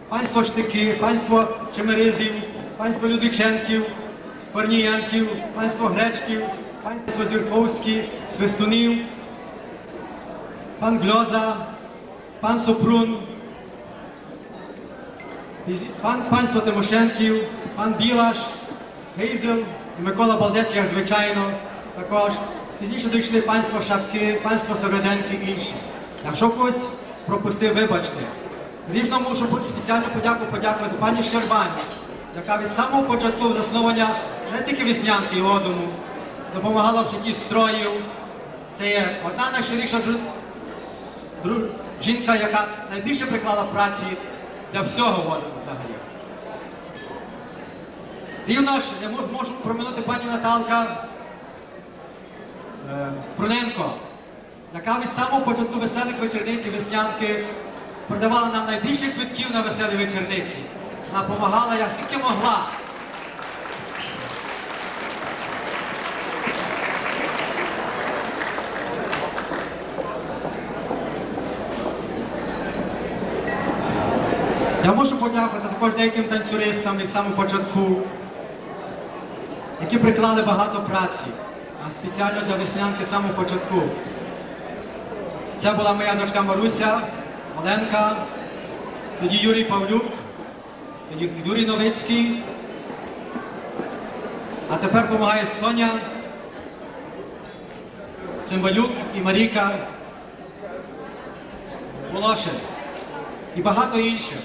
панство Штики, панство Чемеризів, панство Людиченків, Корнієнків, панство Гречків, панство Зюрковські, Свистунів, пан Гльоза, пан Супрун, панство Тимошенків, пан Білаш, Гейзел і Микола Балдець, як звичайно, також. Пізніше дійшли панство Шапки, панство Севреденки і інші. Якщо когось пропустив, вибачте. Ріжно мушу спеціальну подякувати пані Щербані, яка від самого початку заснування не тільки Веснянки і Одуму, допомагала в житті строїв. Це є одна найщиріша жінка, яка найбільше приклала праці для всього Одуму взагалі. Рівно ж не можу проминути пані Наталка Бруненко, яка від самого початку веселих вечорниць Веснянки продавала нам найбільше квитків на веселі вечорниці. Вона допомагала, як тільки могла. Я мушу подякувати також деяким танцюристам від самого початку, які приклали багато праці, а спеціально для Веснянки з самого початку. Це була моя дочка Маруся, Оленка, тоді Юрій Павлюк, тоді Юрій Новицький, а тепер допомагає Соня, Цимбалюк і Маріка Волошин і багато інших.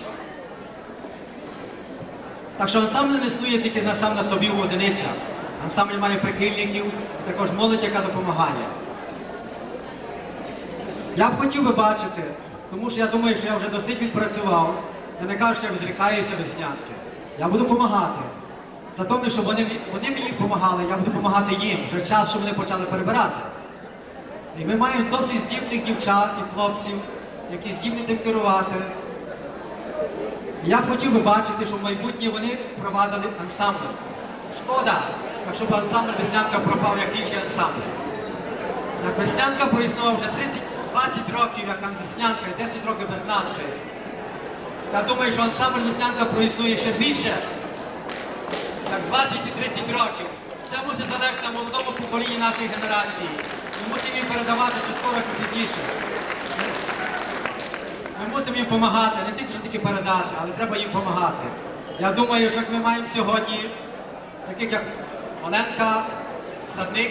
Так що ансамбль не існує тільки сам на собі в одиницях. Ансамбль має прихильників, також молодь, яка допомагає. Я б хотів би бачити, тому що я думаю, що я вже досить відпрацював. Я не кажу, що я відрікаюся Веснянки. Я буду допомагати. За те, щоб вони мені допомагали, я буду допомагати їм. Вже час, щоб вони почали перебирати. І ми маємо досить здібних дівчат і хлопців, які здібні тим керувати. Я б хотів би бачити, що в майбутнє вони провадили ансамбль. Шкода, так щоб ансамбль Веснянка пропав, як інші ансамблі. Так Веснянка проіснував вже 20 років, як Веснянка, і 10 років без назви. Я думаю, що ансамбль Веснянка проіснує ще більше, як 20 і 30 років. Це мусить залежати на молодому поколінні нашої генерації. Ми мусимо їм передавати чи скоро, чи пізніше. Ми мусимо їм допомагати, не тільки передати, але треба їм допомагати. Я думаю, що як ми маємо сьогодні, таких як Оленка, Садник,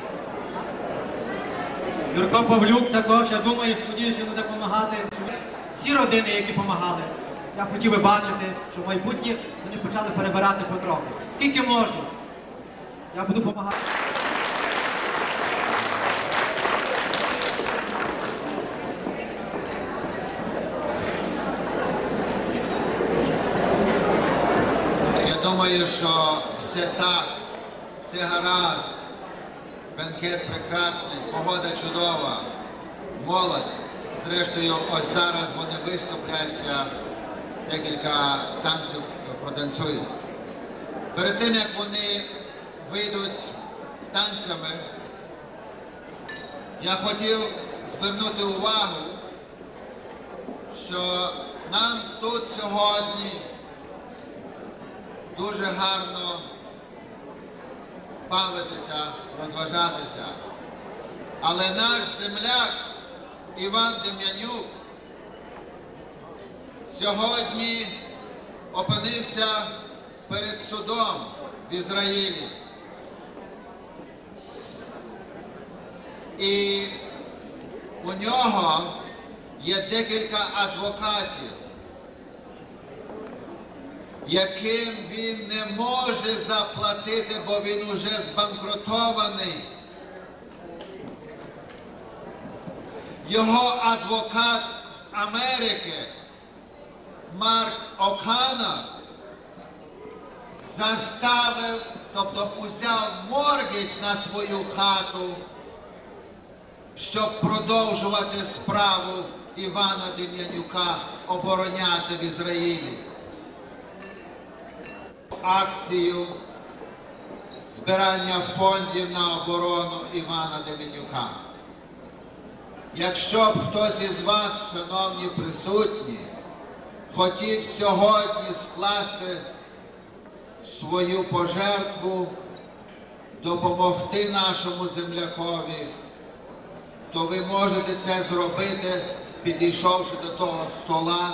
Юрко Павлюк також, я думаю, сподіваюся, що буде допомагати. Всі родини, які допомагали, я хотів би бачити, що в майбутнє вони почали перебирати потрохи. Скільки можу, я буду допомагати. Я думаю, що все так, все гаразд, бенкет прекрасний, погода чудова, молодь. Зрештою, ось зараз вони виступлять, декілька танців протанцюють. Перед тим, як вони вийдуть з танцями, я хотів звернути увагу, що нам тут сьогодні дуже гарно бавитися, розважатися. Але наш земляк Іван Дем'янюк сьогодні опинився перед судом в Ізраїлі. І у нього є декілька адвокатів, яким він не може заплатити, бо він уже збанкрутований. Його адвокат з Америки, Марк О'Коннор, заставив, тобто узяв моргідж на свою хату, щоб продовжувати справу Івана Дем'янюка обороняти в Ізраїлі. Акцію збирання фондів на оборону Івана Дем'янюка. Якщо б хтось із вас, шановні присутні, хотів сьогодні скласти свою пожертву, допомогти нашому землякові, то ви можете це зробити, підійшовши до того стола.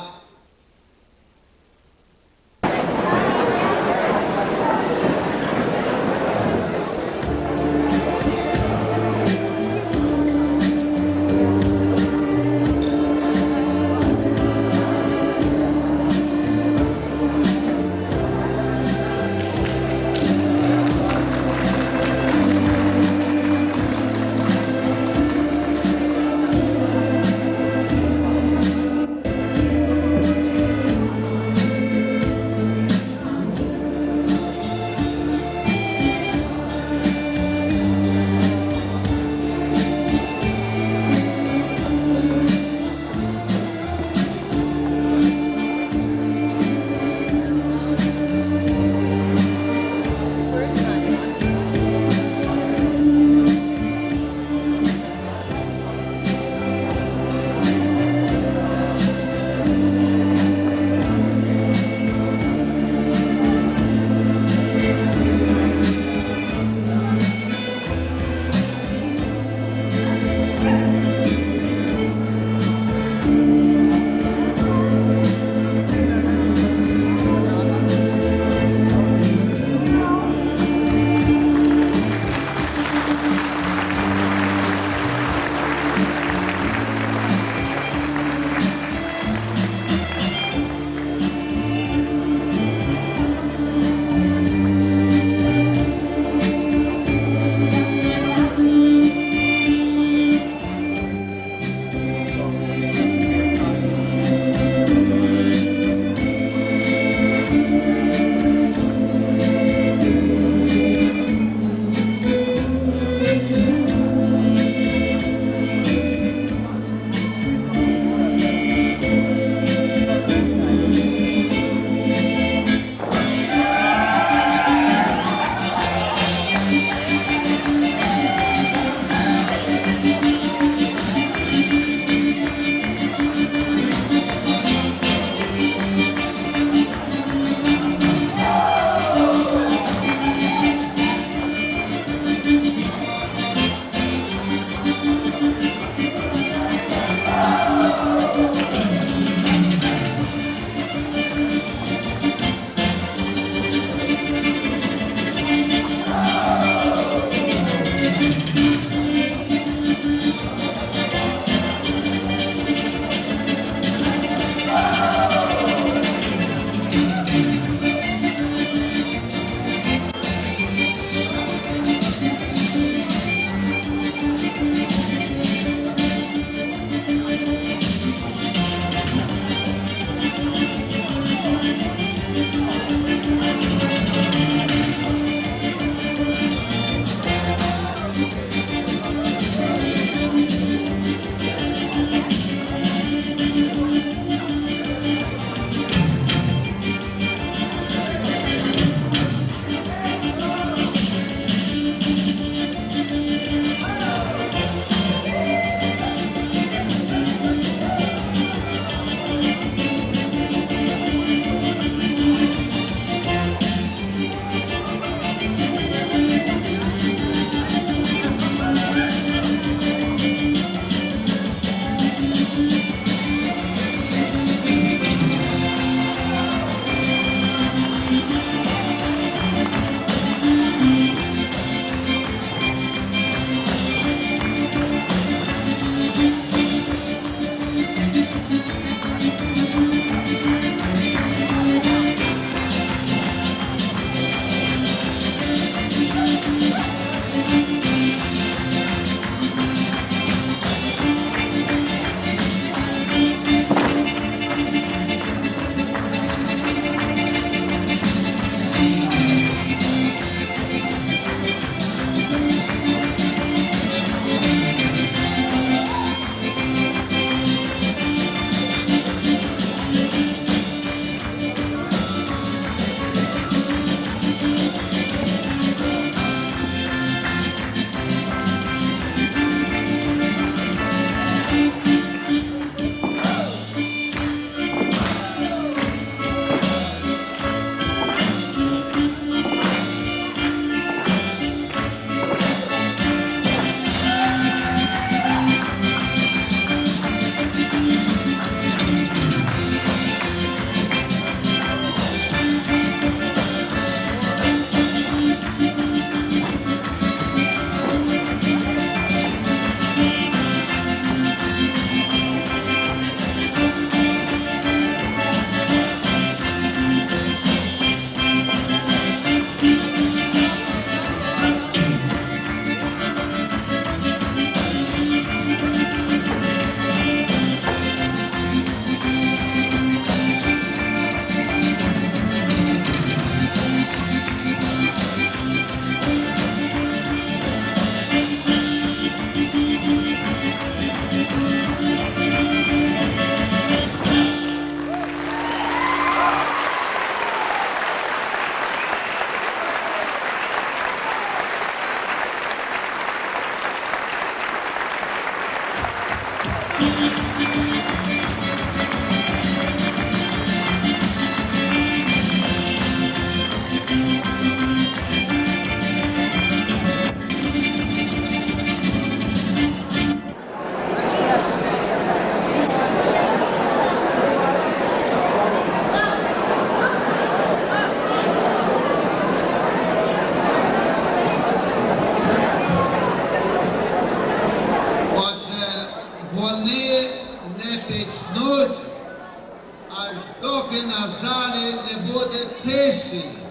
аж доки на залі не буде тиші.